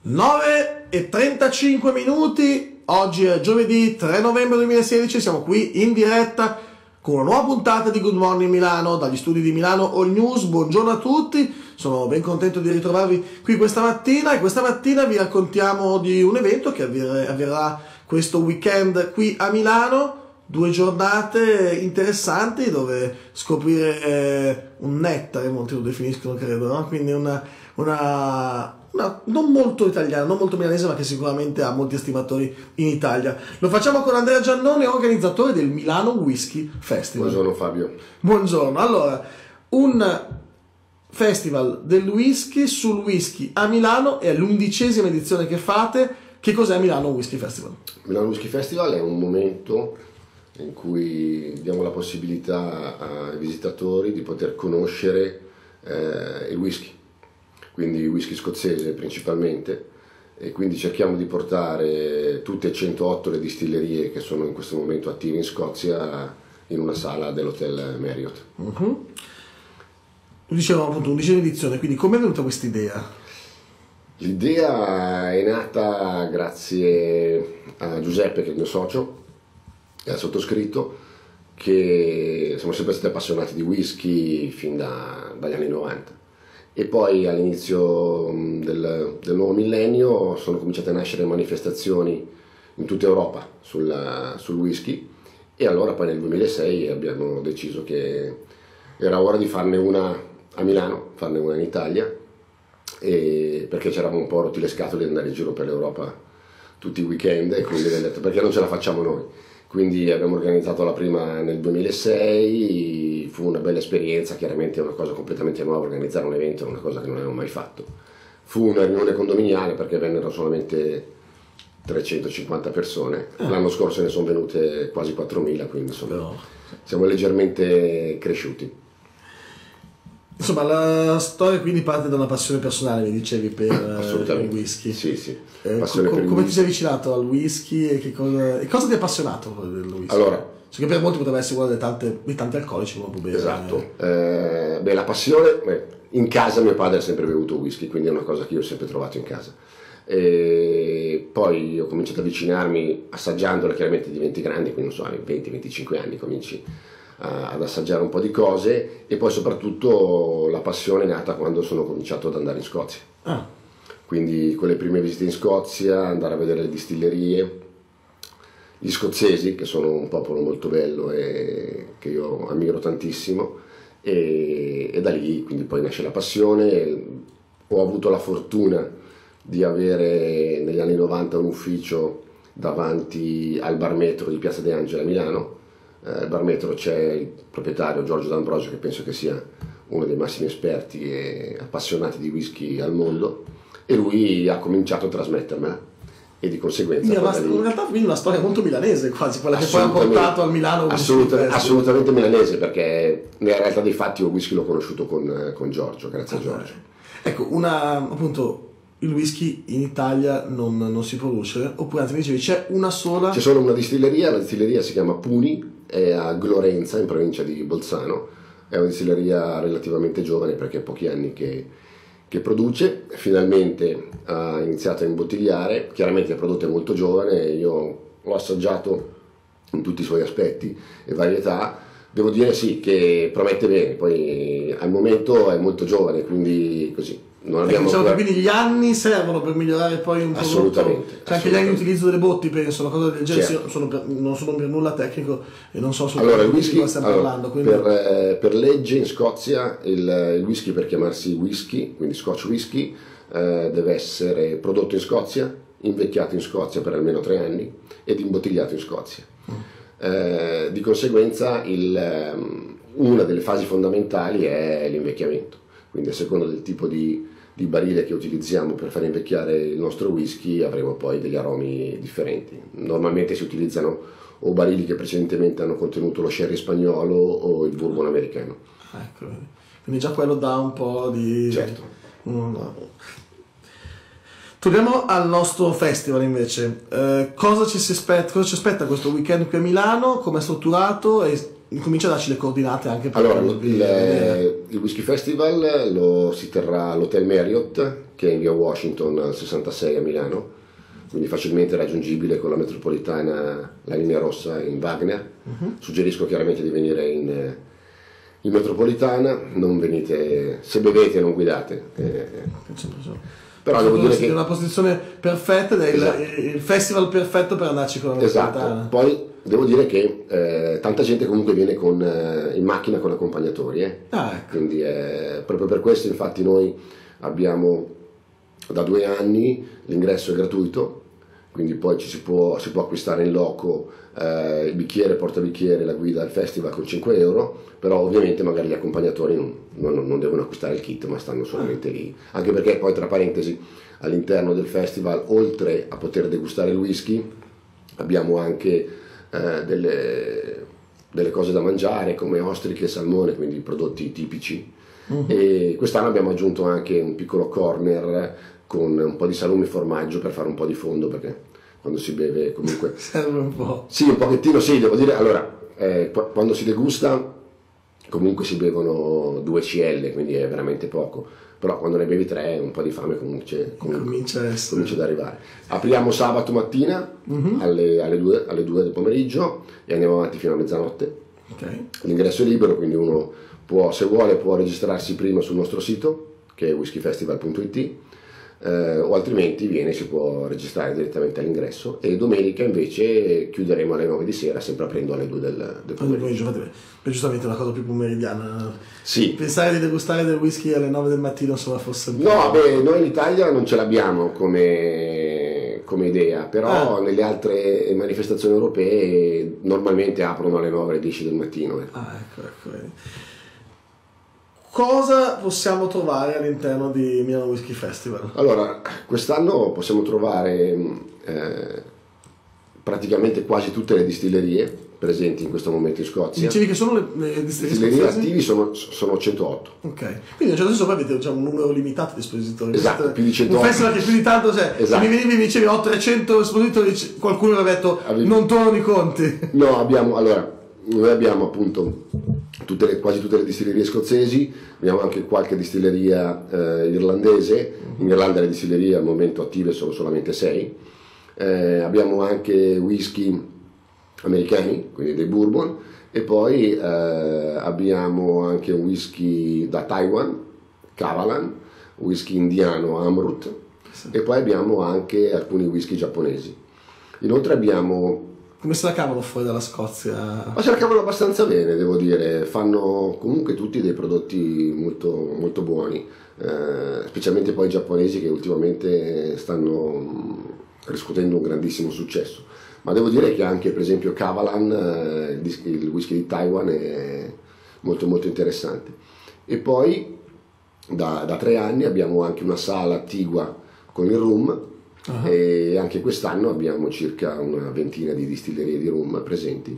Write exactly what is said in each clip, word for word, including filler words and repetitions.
nove e trentacinque minuti, oggi è giovedì tre novembre duemilasedici, siamo qui in diretta con una nuova puntata di Good Morning Milano dagli studi di Milano All News. Buongiorno a tutti, sono ben contento di ritrovarvi qui questa mattina e questa mattina vi raccontiamo di un evento che avverrà questo weekend qui a Milano. Due giornate interessanti dove scoprire eh, un nettare, molti lo definiscono credo, no? Quindi una, una, una non molto italiana, non molto milanese, ma che sicuramente ha molti estimatori in Italia. Lo facciamo con Andrea Giannone, organizzatore del Milano Whisky Festival. Buongiorno Fabio. Buongiorno. Allora, un festival del whisky sul whisky a Milano, è l'undicesima edizione che fate. Che cos'è Milano Whisky Festival? Milano Whisky Festival è un momento in cui diamo la possibilità ai visitatori di poter conoscere eh, il whisky, quindi il whisky scozzese principalmente, e quindi cerchiamo di portare tutte e centootto le distillerie che sono in questo momento attive in Scozia in una sala dell'hotel Marriott. Uh-huh. Dicevamo appunto undicesima edizione, quindi come è venuta questa idea? L'idea è nata grazie a Giuseppe, che è il mio socio, e al sottoscritto, che siamo sempre stati appassionati di whisky fin da, dagli anni novanta, e poi all'inizio del, del nuovo millennio sono cominciate a nascere manifestazioni in tutta Europa sul, sul whisky, e allora poi nel duemilasei abbiamo deciso che era ora di farne una a Milano, farne una in Italia, e perché c'eravamo un po' rotti le scatole di andare in giro per l'Europa tutti i weekend, e quindi abbiamo detto perché non ce la facciamo noi. Quindi abbiamo organizzato la prima nel duemilasei, fu una bella esperienza, chiaramente è una cosa completamente nuova, organizzare un evento è una cosa che non avevo mai fatto. Fu una riunione condominiale perché vennero solamente trecentocinquanta persone, l'anno scorso ne sono venute quasi quattromila, quindi insomma no. Siamo leggermente cresciuti. Insomma, la storia quindi parte da una passione personale, mi dicevi, per il whisky. Sì, sì. Eh, co come whisky. Ti sei avvicinato al whisky e, che cosa, e cosa ti ha appassionato del whisky? Allora, cioè, che per molti potrebbe essere una delle tante, di tanti alcolici, ma può bere. Esatto. Eh, beh, la passione, beh, in casa mio padre ha sempre bevuto whisky, quindi è una cosa che io ho sempre trovato in casa. E poi ho cominciato ad avvicinarmi assaggiandolo, chiaramente diventi grande, quindi non so, ai venti venticinque anni cominci ad assaggiare un po' di cose, e poi soprattutto la passione è nata quando sono cominciato ad andare in Scozia. Ah. Quindi con le prime visite in Scozia, andare a vedere le distillerie, gli scozzesi, che sono un popolo molto bello e che io ammiro tantissimo, e, e da lì quindi poi nasce la passione. Ho avuto la fortuna di avere negli anni novanta un ufficio davanti al Bar Metro di Piazza De Angeli a Milano. Al Bar Metro c'è il proprietario Giorgio D'Ambrosio, che penso che sia uno dei massimi esperti e appassionati di whisky al mondo, e lui ha cominciato a trasmettermela, e di conseguenza in realtà, in realtà quindi una storia molto milanese, quasi quella che poi ha portato al Milano. Assolutamente, assolutamente milanese, perché nella realtà dei fatti io whisky l'ho conosciuto con, con Giorgio, grazie a Giorgio. Ecco, una appunto il whisky in Italia non, non si produce, oppure anzi mi dicevi c'è una sola? C'è solo una distilleria, la distilleria si chiama Puni, è a Glorenza in provincia di Bolzano, è una distilleria relativamente giovane perché ha pochi anni che, che produce, finalmente ha iniziato a imbottigliare, chiaramente il prodotto è molto giovane, io l'ho assaggiato in tutti i suoi aspetti e varietà, devo dire sì che promette bene, poi al momento è molto giovane, quindi così. Non abbiamo diciamo ancora... che quindi gli anni servono per migliorare poi un prodotto. Assolutamente. Cioè anche gli anni di utilizzo delle botti, penso, una cosa del genere. Certo. Sono per, non sono per nulla tecnico e non so allora, il whisky, di cosa stiamo allora, parlando. Quindi... Per, eh, per legge in Scozia il, il whisky, per chiamarsi whisky, quindi Scotch whisky, eh, deve essere prodotto in Scozia, invecchiato in Scozia per almeno tre anni ed imbottigliato in Scozia. Mm. Eh, di conseguenza il, um, una delle fasi fondamentali è l'invecchiamento, quindi a seconda del tipo di di barile che utilizziamo per far invecchiare il nostro whisky avremo poi degli aromi differenti. Normalmente si utilizzano o barili che precedentemente hanno contenuto lo sherry spagnolo o il bourbon americano. Ecco, quindi già quello dà un po' di... Certo. Mm. Torniamo al nostro festival invece. Eh, cosa ci si aspetta, cosa ci aspetta questo weekend qui a Milano, come è strutturato, e incomincia a darci le coordinate anche per allora il, il, il Whisky Festival lo si terrà all'Hotel Marriott, che è in via Washington al sessantasei a Milano, quindi facilmente raggiungibile con la metropolitana, la linea rossa in Wagner. Uh-huh. Suggerisco chiaramente di venire in, in metropolitana, non venite, se bevete non guidate. Eh, però devo dire che è una posizione perfetta, è esatto. il, il festival perfetto per andarci con la metropolitana. Esatto. Poi devo dire che eh, tanta gente comunque viene con, eh, in macchina con accompagnatori, eh. Ah, ecco. Quindi eh, proprio per questo infatti noi abbiamo da due anni l'ingresso è gratuito, quindi poi ci si può, si può acquistare in loco eh, il bicchiere, portabicchiere, la guida al festival con cinque euro, però ovviamente magari gli accompagnatori non, non, non devono acquistare il kit, ma stanno solamente lì, anche perché poi tra parentesi all'interno del festival, oltre a poter degustare il whisky, abbiamo anche eh, delle, delle cose da mangiare come ostriche e salmone, quindi prodotti tipici. Uh-huh. E quest'anno abbiamo aggiunto anche un piccolo corner con un po' di salumi e formaggio per fare un po' di fondo, perché quando si beve comunque serve un po'. Sì, un pochettino sì, devo dire. Allora, eh, quando si degusta comunque si bevono due centilitri, quindi è veramente poco, però quando ne bevi tre un po' di fame comunque, comunque comincia, a essere... comincia ad arrivare. Apriamo sabato mattina uh-huh. alle, alle, due, alle due del pomeriggio e andiamo avanti fino a mezzanotte. Okay. L'ingresso è libero, quindi uno può, se vuole, può registrarsi prima sul nostro sito, che è whisky festival punto it, eh, o altrimenti viene, si può registrare direttamente all'ingresso. E domenica invece chiuderemo alle nove di sera, sempre aprendo alle due del, del pomeriggio. È giustamente una cosa più pomeridiana. Sì. Pensare di degustare del whisky alle nove del mattino, insomma, fosse un po'... No, beh, noi in Italia non ce l'abbiamo come, come idea, però ah. nelle altre manifestazioni europee normalmente aprono alle nove alle dieci del mattino. Eh. Ah, ecco, ecco. Cosa possiamo trovare all'interno di Milano Whisky Festival? Allora, quest'anno possiamo trovare eh, praticamente quasi tutte le distillerie presenti in questo momento in Scozia. Dicevi che sono le, le distillerie, distillerie attivi sono, sono centootto. Ok, quindi in un certo senso voi avete diciamo, un numero limitato di espositori. Esatto, più di centootto. Un festival che più di tanto, cioè, esatto. Se mi venivi e mi dicevi ho trecento espositori, qualcuno aveva detto Avevi... non tornano i conti. No, abbiamo, allora, noi abbiamo appunto tutte le, quasi tutte le distillerie scozzesi, abbiamo anche qualche distilleria eh, irlandese, in Irlanda le distillerie al momento attive sono solamente sei, eh, abbiamo anche whisky americani, quindi dei bourbon, e poi eh, abbiamo anche un whisky da Taiwan, Kavalan, whisky indiano Amrut, sì. E poi abbiamo anche alcuni whisky giapponesi. Inoltre abbiamo... Come se la cavano fuori dalla Scozia? Ma se la cavano abbastanza bene, devo dire, fanno comunque tutti dei prodotti molto, molto buoni, eh, specialmente poi i giapponesi che ultimamente stanno riscuotendo un grandissimo successo. Ma devo dire che anche per esempio Kavalan, eh, il whisky di Taiwan, è molto molto interessante. E poi da, da tre anni abbiamo anche una sala attigua con il rum, uh-huh. E anche quest'anno abbiamo circa una ventina di distillerie di rum presenti,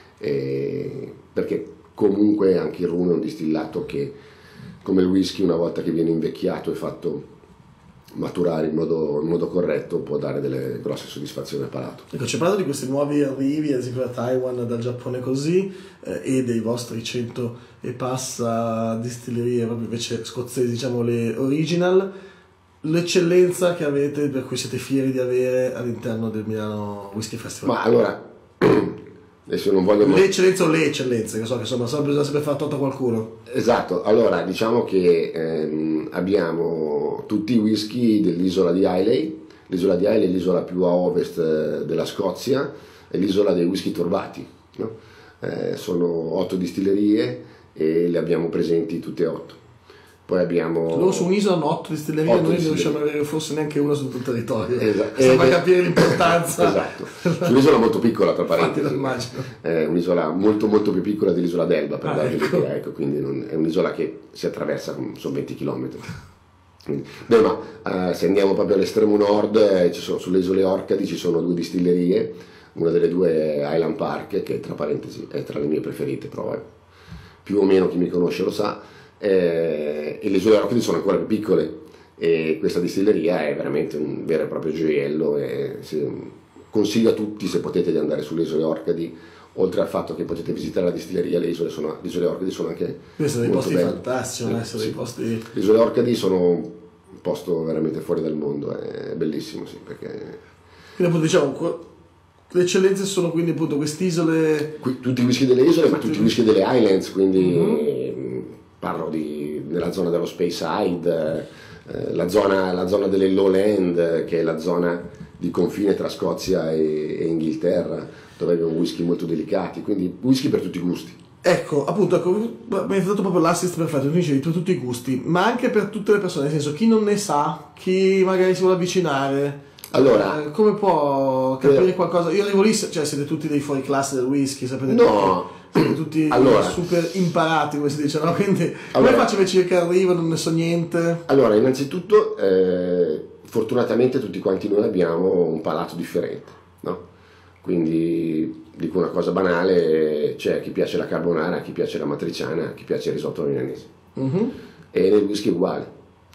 e perché comunque anche il rum è un distillato che, come il whisky, una volta che viene invecchiato e fatto maturare in modo, in modo corretto, può dare delle grosse soddisfazioni al palato. Ecco, ci parlato di questi nuovi arrivi, ad esempio da Taiwan, dal Giappone così, eh, e dei vostri cento e passa distillerie proprio invece scozzesi, diciamo le original, l'eccellenza che avete, per cui siete fieri di avere all'interno del Milano Whisky Festival? Ma allora, adesso non voglio... Le eccellenze o le eccellenze, che so che insomma bisogna sempre far torto a qualcuno. Esatto, allora diciamo che ehm, abbiamo tutti i whisky dell'isola di Islay. L'isola di Islay è l'isola più a ovest della Scozia, è l'isola dei whisky turbati, no? Eh, sono otto distillerie e le abbiamo presenti tutte e otto. Poi abbiamo... Loro su un'isola hanno otto distillerie, otto noi non riusciamo ad avere forse neanche una su tutto il territorio. Esatto. Stiamo a capire l'importanza. Esatto. Su un'isola molto piccola, tra parentesi. Infatti lo immagino. È un'isola molto molto più piccola dell'isola d'Elba, per ah, darvi ecco. l'idea, ecco, quindi non, è un'isola che si attraversa con sono venti chilometri. Quindi, beh, ma uh, se andiamo proprio all'estremo nord, eh, ci sono, sulle isole Orcadi ci sono due distillerie, una delle due è Highland Park, che tra parentesi è tra le mie preferite, però eh, più o meno chi mi conosce lo sa. Eh, e le isole Orcadi sono ancora più piccole e questa distilleria è veramente un vero e proprio gioiello, e si consiglio a tutti, se potete, di andare sulle isole Orcadi oltre al fatto che potete visitare la distilleria, le isole, sono, le isole Orcadi sono anche questi sono dei molto posti belle. fantastici, non Eh, essere sì. dei posti... Le isole Orcadi sono un posto veramente fuori dal mondo, è bellissimo, sì, perché Quindi appunto diciamo, que- le eccellenze sono quindi appunto quest'isole... qui, tutti i whisky delle isole, ma tutti i whisky delle Highlands, quindi Mhm. mh, parlo di, della zona dello Speyside, eh, la, zona, la zona delle Lowland, che è la zona di confine tra Scozia e, e Inghilterra, dove abbiamo whisky molto delicati, quindi whisky per tutti i gusti. Ecco, appunto, ecco, mi hai dato proprio l'assist perfetto, tu dicevi per tutti i gusti, ma anche per tutte le persone, nel senso chi non ne sa, chi magari si vuole avvicinare, Allora, eh, come può capire eh, qualcosa? Io arrivo lì, cioè siete tutti dei fuori classe del whisky, sapete no, tutti, siete tutti allora, super imparati, come si dice, no? Quindi come allora, faccio invece che arrivo, non ne so niente? allora innanzitutto, eh, fortunatamente tutti quanti noi abbiamo un palato differente, no? Quindi dico una cosa banale, c'è chi piace la carbonara, chi piace la matriciana, chi piace il risotto milanese. Mhm. E nel whisky è uguale.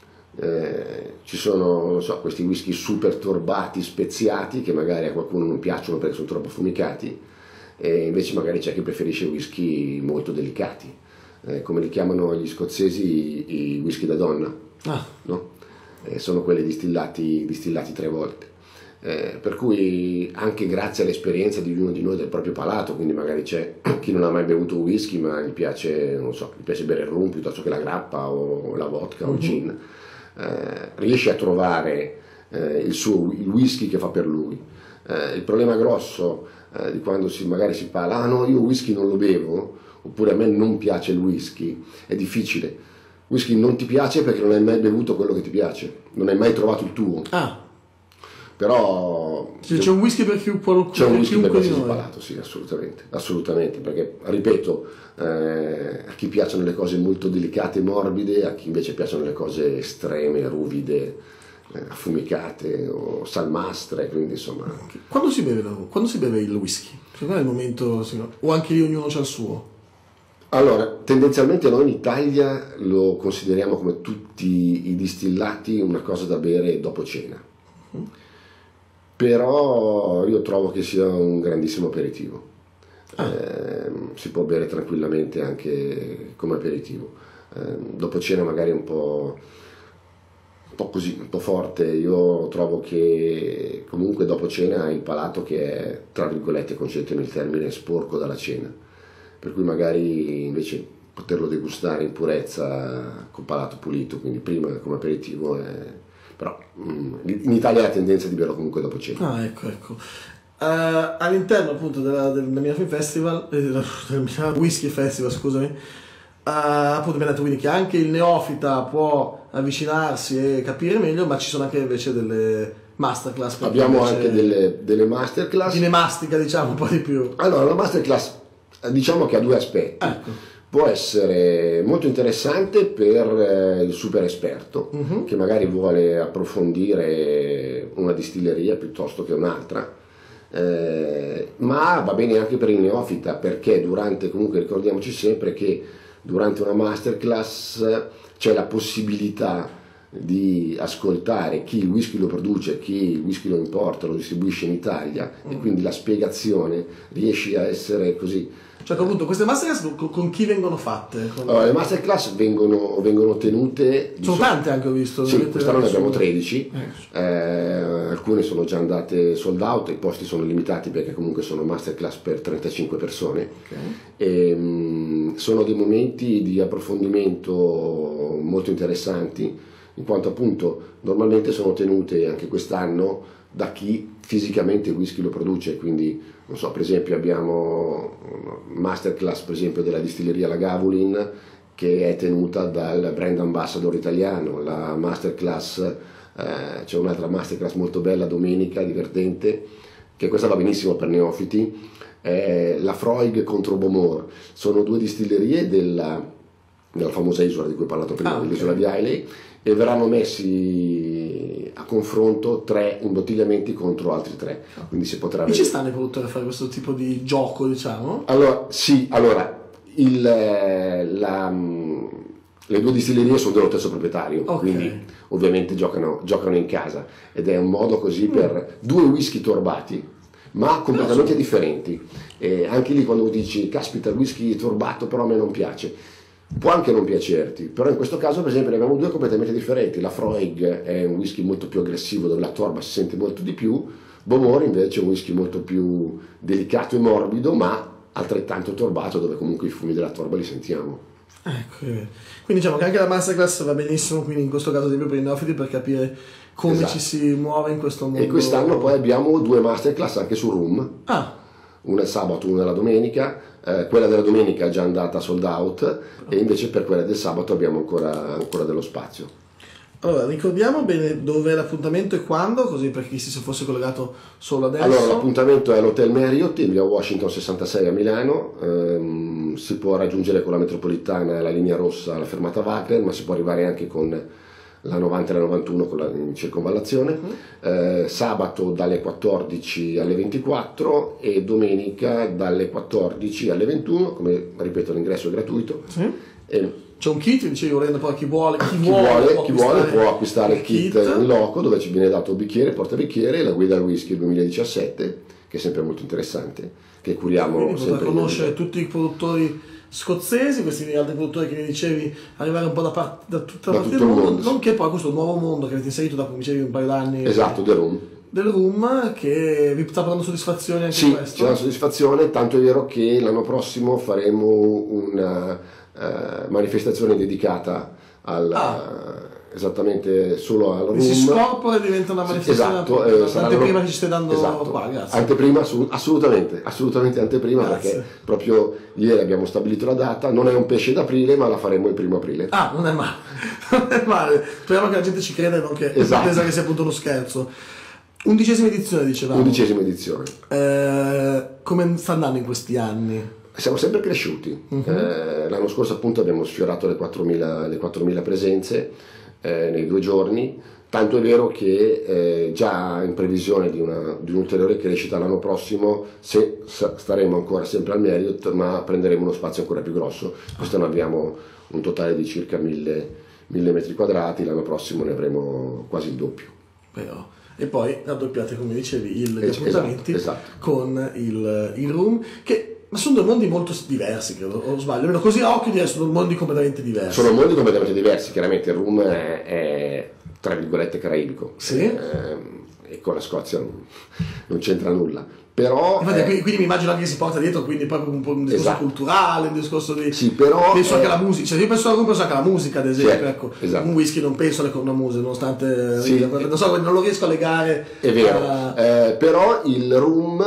Eh, ci sono, non so, questi whisky super torbati, speziati, che magari a qualcuno non piacciono perché sono troppo affumicati, e invece magari c'è chi preferisce whisky molto delicati, eh, come li chiamano gli scozzesi i whisky da donna, Ah, no? Eh, sono quelli distillati, distillati tre volte. Eh, per cui anche grazie all'esperienza di ognuno di noi del proprio palato, quindi magari c'è chi non ha mai bevuto whisky ma gli piace, non so, gli piace bere il rum piuttosto che la grappa o la vodka o il gin, eh, riesce a trovare eh, il suo il whisky che fa per lui. Eh, il problema grosso eh, di quando si, magari si parla, ah no, io whisky non lo bevo, oppure a me non piace il whisky, è difficile. Whisky non ti piace perché non hai mai bevuto quello che ti piace, non hai mai trovato il tuo. ah. Però Cioè, c'è un whisky per chi, qualunque, c'è un whisky per chiunque di qualsiasi noi. palato, sì, assolutamente, assolutamente, perché ripeto, eh, a chi piacciono le cose molto delicate e morbide, a chi invece piacciono le cose estreme, ruvide, eh, affumicate o salmastre, quindi insomma. Quando si beve, quando si beve il whisky? Cioè, qual è il momento, sì, no? O anche lì ognuno c'ha il suo? Allora, tendenzialmente noi in Italia lo consideriamo come tutti i distillati una cosa da bere dopo cena. Però io trovo che sia un grandissimo aperitivo. Ah. Eh, si può bere tranquillamente anche come aperitivo. Eh, dopo cena magari un po', un po' così, un po' forte. Io trovo che comunque dopo cena hai il palato che è, tra virgolette, concedetemi il termine, sporco dalla cena. Per cui magari invece poterlo degustare in purezza con palato pulito, quindi prima come aperitivo è... Però in Italia la tendenza di berlo comunque dopo cena. Ah, ecco, ecco. Uh, all'interno appunto della, del, del Milano Film Festival, eh, del Milano Whisky Festival, scusami, uh, appunto abbiamo detto quindi che anche il neofita può avvicinarsi e capire meglio, ma ci sono anche invece delle masterclass. Abbiamo anche delle, delle masterclass. Cinemastica, diciamo, un po' di più. Allora, la masterclass diciamo che ha due aspetti. Ecco. Può essere molto interessante per eh, il super esperto, uh-huh, che magari vuole approfondire una distilleria piuttosto che un'altra, eh, ma va bene anche per il neofita, perché durante, comunque ricordiamoci sempre che durante una masterclass c'è la possibilità di ascoltare chi il whisky lo produce, chi il whisky lo importa, lo distribuisce in Italia, uh-huh, e quindi la spiegazione riesce a essere così. Cioè, appunto, queste masterclass con, con chi vengono fatte? Con... Allora, le masterclass vengono, vengono tenute... Sono so... tante anche, ho visto. Sì, quest'anno ne abbiamo tredici, eh. Eh, alcune sono già andate sold out, i posti sono limitati perché comunque sono masterclass per trentacinque persone. Okay. E, mh, sono dei momenti di approfondimento molto interessanti, in quanto appunto normalmente sono tenute anche quest'anno da chi fisicamente il whisky lo produce, quindi non so, per esempio abbiamo masterclass per esempio della distilleria Lagavulin che è tenuta dal brand ambassador italiano, la masterclass, eh, c'è un'altra masterclass molto bella domenica, divertente, che questa va benissimo per neofiti, è la Freud contro Bowmore, sono due distillerie della, della famosa isola di cui ho parlato prima, ah, okay, l'isola di Islay, e verranno messi a confronto tre imbottigliamenti contro altri tre, quindi si potrà vedere. E ci stanno i produttori a fare questo tipo di gioco, diciamo? Allora, sì, allora, il, la, le due distillerie sono dello stesso proprietario, okay, quindi ovviamente giocano, giocano in casa, ed è un modo così per mm. due whisky torbati, ma completamente differenti. E anche lì quando dici, caspita, il whisky torbato però a me non piace, può anche non piacerti, però in questo caso per esempio ne abbiamo due completamente differenti. La Freud è un whisky molto più aggressivo dove la torba si sente molto di più, Bowmore invece è un whisky molto più delicato e morbido ma altrettanto torbato dove comunque i fumi della torba li sentiamo. Ecco, quindi diciamo che anche la masterclass va benissimo, quindi in questo caso ad esempio per i neofiti, per capire come esatto. ci si muove in questo mondo. E quest'anno poi abbiamo due masterclass anche su Room, ah. una il sabato, una la domenica. Eh, quella della domenica è già andata sold out okay. e invece per quella del sabato abbiamo ancora, ancora dello spazio. Allora, ricordiamo bene dove è l'appuntamento e quando, così per chi si fosse collegato solo adesso. Allora, l'appuntamento è all'Hotel Marriott in via Washington sessantasei a Milano, ehm, si può raggiungere con la metropolitana, la linea rossa, la fermata Wagner, ma si può arrivare anche con la novanta e la novantuno con la in circonvallazione, uh-huh. eh, sabato dalle quattordici alle ventiquattro e domenica dalle quattordici alle ventuno, come ripeto l'ingresso è gratuito. Sì. E, c'è un kit, dicevi, volendo poi chi vuole, chi, chi vuole, vuole, può, chi acquistare vuole può acquistare il kit, kit in loco dove ci viene dato un bicchiere, portabicchiere, la guida al whisky duemiladiciassette, che è sempre molto interessante, che curiamo quindi sempre. Per conoscere tutti i produttori scozzesi, questi altri produttori che mi dicevi, arrivare un po' da, parte, da tutta la parte del mondo, mondo, nonché poi questo nuovo mondo che avete inserito dopo, mi dicevi, un paio d'anni. Esatto, The Room. Del Room, che vi sta dando soddisfazione anche sì, questo? Sì, c'è una soddisfazione, tanto è vero che l'anno prossimo faremo una Uh, manifestazione dedicata al, ah. uh, esattamente solo al Room. Si scorpora e diventa una manifestazione. Esatto, eh, anteprima che ci stai dando esatto. qua, grazie. Anteprima, assolutamente, assolutamente anteprima, grazie. Perché proprio ieri abbiamo stabilito la data, non è un pesce d'aprile ma la faremo il primo aprile. Ah, non è male, non è male, speriamo che la gente ci creda e non che esatto. pensa che sia appunto uno scherzo. Undicesima edizione dicevamo. Undicesima edizione. Eh, come sta andando in questi anni? Siamo sempre cresciuti, uh-huh. eh, l'anno scorso appunto abbiamo sfiorato le quattromila, le quattromila presenze eh, nei due giorni, tanto è vero che eh, già in previsione di, una, di un'ulteriore crescita l'anno prossimo se, staremo ancora sempre al Marriott ma prenderemo uno spazio ancora più grosso, quest'anno abbiamo un totale di circa mille, mille metri quadrati, l'anno prossimo ne avremo quasi il doppio. Però. E poi raddoppiate, come dicevi, il, gli esatto, appuntamenti esatto. con il, il Room, che ma sono due mondi molto diversi, credo, o sbaglio, almeno così a occhio direi sono due mondi completamente diversi. Sono mondi completamente diversi, chiaramente il Room è, è tra virgolette caraibico, sì? eh, e con la Scozia non, non c'entra nulla. Però, infatti, eh, quindi, quindi mi immagino anche che si porta dietro quindi proprio un po' un discorso esatto. culturale, un discorso di sì, però, penso eh, anche alla musica, cioè io penso, penso anche alla musica ad esempio, certo, ecco. Esatto. Un whisky non penso con una musica, nonostante sì, non so, non lo riesco a legare. È vero, a... eh, però il Room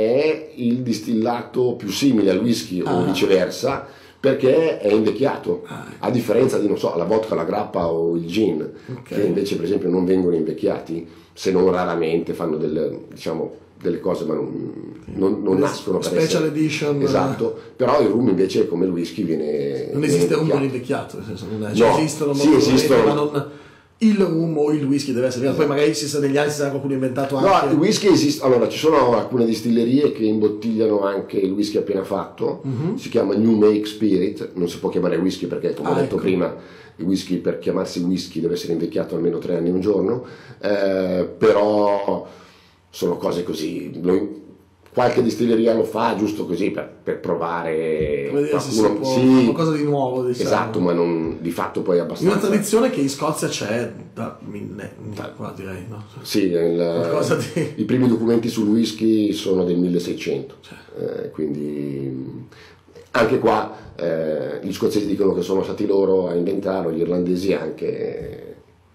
è il distillato più simile al whisky ah. o viceversa, perché è invecchiato, ah. a differenza di, non so, la vodka, la grappa o il gin, okay. che invece per esempio non vengono invecchiati, se non raramente fanno delle, diciamo, delle cose ma non, non, non nascono per special essere edition, esatto, però il Room invece come il whisky viene non esiste viene un buon invecchiato, nel senso, non è, cioè no, esistono sì, esistono, ma non il Room o il whisky deve essere esatto. Poi magari si sa negli anni si sarà qualcuno inventato anche no, il whisky esiste, allora ci sono alcune distillerie che imbottigliano anche il whisky appena fatto, uh-huh. si chiama New Make Spirit, non si può chiamare whisky perché come ah, ho detto ecco. prima il whisky per chiamarsi whisky deve essere invecchiato almeno tre anni un giorno, eh, però sono cose così, noi, qualche distilleria lo fa giusto così per, per provare qualcuno, sì, qualcosa di nuovo, diciamo. Esatto, ma non di fatto poi abbastanza. Una tradizione che in Scozia c'è da millenni, qua direi, no? Sì, il, di... i primi documenti sul whisky sono del milleseicento, cioè. eh, quindi anche qua eh, gli scozzesi dicono che sono stati loro a inventarlo, gli irlandesi anche.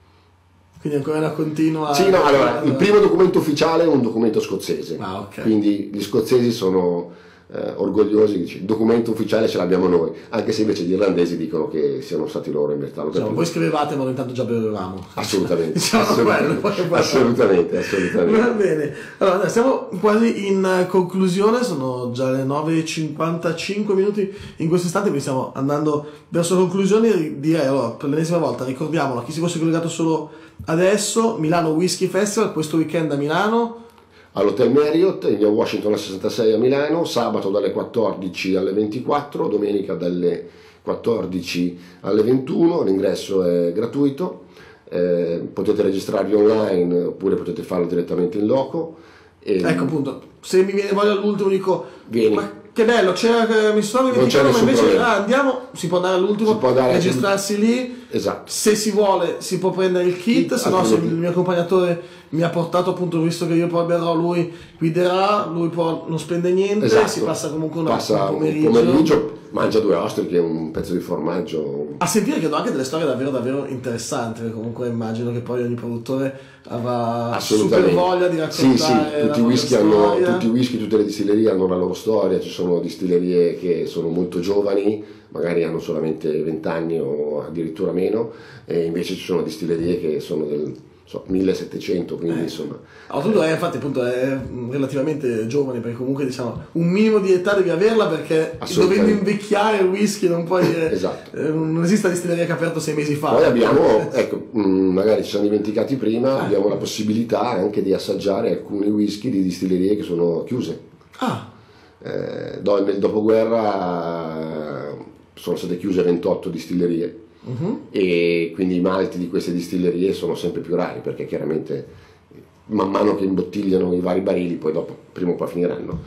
Quindi ancora una continua... Sì, no, allora, il primo documento ufficiale è un documento scozzese, ah, okay. quindi gli scozzesi sono eh, orgogliosi, dice, il documento ufficiale ce l'abbiamo noi, anche se invece gli irlandesi dicono che siano stati loro a inventarlo. Diciamo, voi scrivevate ma noi intanto già bevevamo. Assolutamente, diciamo assolutamente, quello, quello. assolutamente, assolutamente. Va bene, allora siamo quasi in conclusione, sono già le nove e cinquantacinque minuti in questo istante, quindi stiamo andando verso la conclusione. Direi allora, per l'ennesima volta, ricordiamolo, a chi si fosse collegato solo adesso, Milano Whisky Festival, questo weekend a Milano all'Hotel Marriott in via Washington sessantasei a Milano, sabato dalle quattordici alle ventiquattro, domenica dalle quattordici alle ventuno, l'ingresso è gratuito, eh, potete registrarvi online oppure potete farlo direttamente in loco, E, ecco appunto, se mi viene voglia all'ultimo dico vieni. Ma che bello, c'era, mi sono dimenticato, ma invece ah, andiamo, si può andare all'ultimo, può dare registrarsi lì. Esatto. Se si vuole si può prendere il kit, se no se il mio accompagnatore mi ha portato, appunto, visto che io poi berrò, lui guiderà, lui poi non spende niente, esatto. Si passa comunque una, passa un pomeriggio. un pomeriggio, mangia due ostriche, un pezzo di formaggio. A sentire credo anche delle storie davvero davvero interessanti, perché comunque immagino che poi ogni produttore avrà super voglia di raccontare. Sì, sì, tutti i whisky hanno, tutti i whisky, tutte le distillerie hanno la loro storia, ci sono distillerie che sono molto giovani, magari hanno solamente venti anni o addirittura meno, e invece ci sono distillerie che sono del so, millesettecento, quindi eh. insomma. Oh, tutto è, infatti appunto è relativamente giovane, perché comunque diciamo un minimo di età devi averla, perché dovendo invecchiare il whisky non puoi dire esatto. eh, non esiste la distilleria che ha aperto sei mesi fa. Poi abbiamo, ecco, magari ci siamo dimenticati prima, ah. abbiamo la possibilità anche di assaggiare alcuni whisky di distillerie che sono chiuse. Ah. Eh, nel dopoguerra sono state chiuse ventotto distillerie. Uh-huh. E quindi i malti di queste distillerie sono sempre più rari, perché chiaramente man mano che imbottigliano i vari barili poi dopo prima o poi finiranno,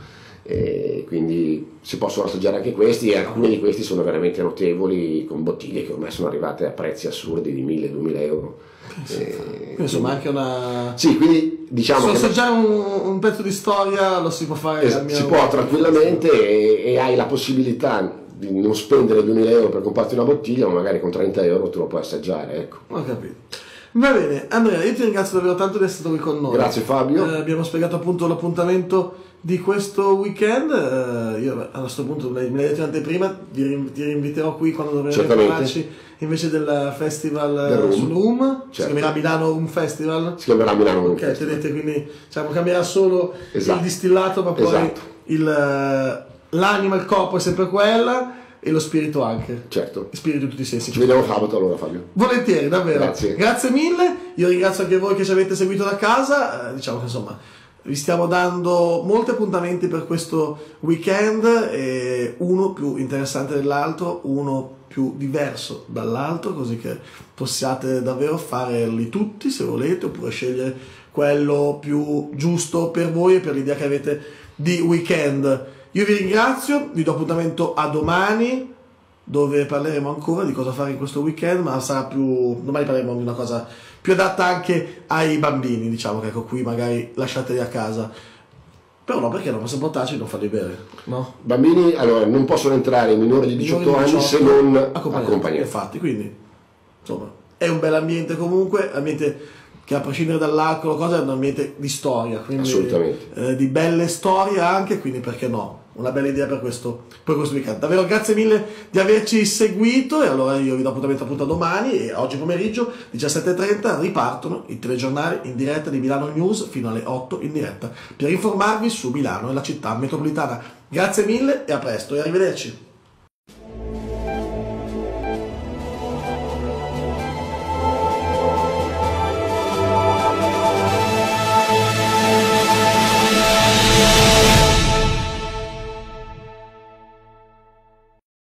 e quindi si possono assaggiare anche questi, e alcuni di questi sono veramente notevoli, con bottiglie che ormai sono arrivate a prezzi assurdi di mille duemila euro. Eh, insomma anche una sì, quindi diciamo se che assaggiare un, un pezzo di storia lo si può fare, es- si può tranquillamente, e, e hai la possibilità di non spendere duemila euro per comprarti una bottiglia, ma magari con trenta euro tu lo puoi assaggiare, ecco. Ho capito. Va bene, Andrea, io ti ringrazio davvero tanto di essere stato qui con noi. Grazie Fabio. Eh, abbiamo spiegato appunto l'appuntamento di questo weekend. Eh, io a questo punto me l'hai detto in anteprima, ti, rin- ti rinviterò qui quando dovremo parlarci invece del festival del sul Rum. Certo. Si chiamerà Milano Rum Festival. Si chiamerà Milano Rum Ok, Festival. vedete, quindi diciamo, cambierà solo esatto. il distillato, ma poi esatto. il, l'anima, il corpo è sempre quella. E lo spirito anche. Certo. Il spirito di tutti i sensi. Ci vediamo sabato allora, Fabio. Volentieri, davvero. Grazie. Grazie mille. Io ringrazio anche voi che ci avete seguito da casa. Eh, diciamo che insomma vi stiamo dando molti appuntamenti per questo weekend, eh, uno più interessante dell'altro, uno più diverso dall'altro, così che possiate davvero farli tutti se volete, oppure scegliere quello più giusto per voi e per l'idea che avete di weekend. Io vi ringrazio, vi do appuntamento a domani, dove parleremo ancora di cosa fare in questo weekend, ma sarà più, domani parleremo di una cosa più adatta anche ai bambini, diciamo che ecco, qui magari lasciateli a casa. Però no, perché non possiamo portarci e non farli bere, no? Bambini, allora, non possono entrare i minori di diciotto anni se non accompagnati. accompagnati. Infatti, quindi, insomma, è un bel ambiente comunque, ambiente che a prescindere dall'alcol, cosa, è un ambiente di storia, quindi assolutamente, eh, di belle storie anche, quindi perché no? Una bella idea per questo, per questo weekend. Davvero grazie mille di averci seguito, e allora io vi do appuntamento appunto a domani, e oggi pomeriggio diciassette e trenta ripartono i telegiornali in diretta di Milano News fino alle otto in diretta per informarvi su Milano e la città metropolitana. Grazie mille e a presto e arrivederci.